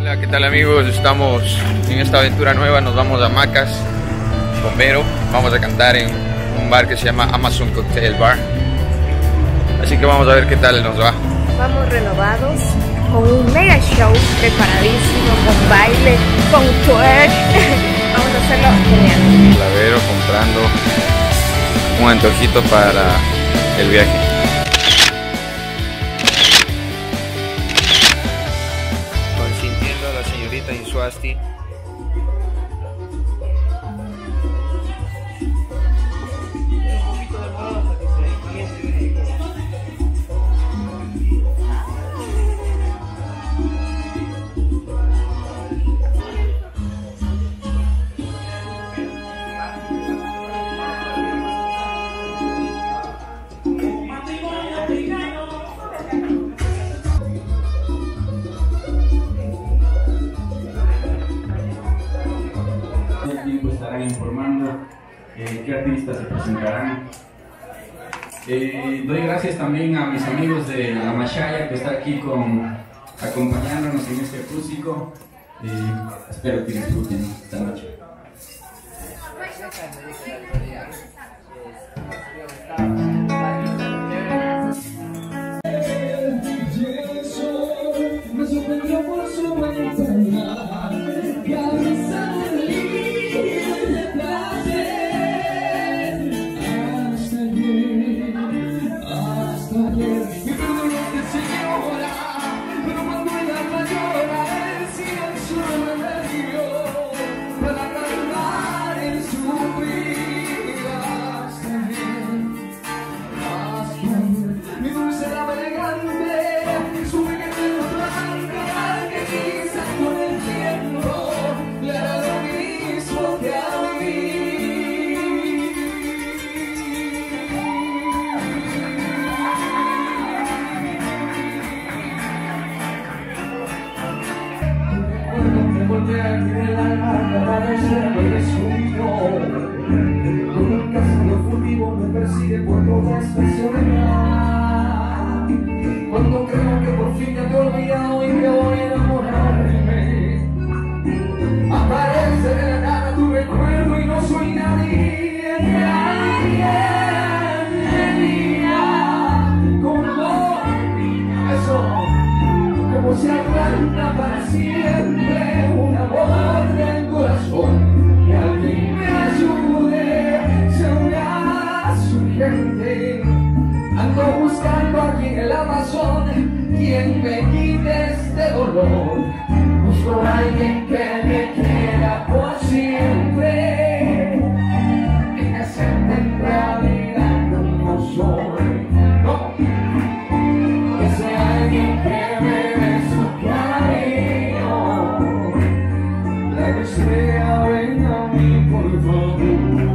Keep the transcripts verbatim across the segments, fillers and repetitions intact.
Hola, ¿qué tal amigos? Estamos en esta aventura nueva, nos vamos a Macas con Vero, vamos a cantar en un bar que se llama Amazon Cocktail Bar, así que vamos a ver qué tal nos va. Vamos renovados, con un mega show preparadísimo, con baile, con twerk, vamos a hacerlo genial. La Vero comprando un antojito para el viaje. Consintiendo a la señorita Insuasti. Estarán informando eh, qué artistas se presentarán. Eh, doy gracias también a mis amigos de La Mashaya que está aquí con, acompañándonos en este acústico. Eh, espero que disfruten esta noche. Me persigue por toda esta soledad. Cuando creo que por fin ya te he olvidado y que voy a enamorarme, aparece de la nada tu recuerdo y no soy nadie, nadie, nadie, como eso, como se aguanta para siempre un amor del corazón, que alguien me ayude, se una urgente. Ando buscando aquí en el Amazon quien me quite este dolor. Busco a alguien que me quiera por siempre, que me acepte en realidad como soy. No, que sea alguien que me dé su cariño. La estrella venga a mí, por favor.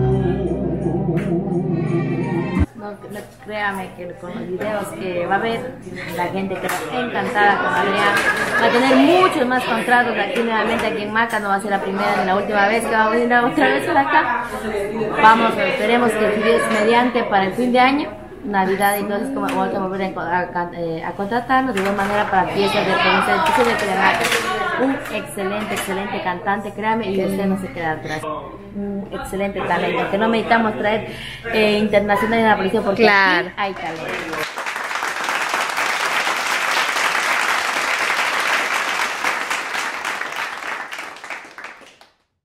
No, no, créame que con los videos que va a ver, la gente queda encantada con Adrián. Va a tener muchos más contratos aquí nuevamente aquí en Macas. No va a ser la primera ni la última vez que vamos a venir otra vez por acá. Vamos, esperemos que es mediante para el fin de año, Navidad, y entonces como vamos a volver a, a, a contratarnos de igual manera para fiestas de provincia de Chile de Macas. Un excelente, excelente cantante, créame, y usted no se queda atrás. Un excelente talento, que no necesitamos traer eh, internacional en la policía porque claro, aquí hay talento.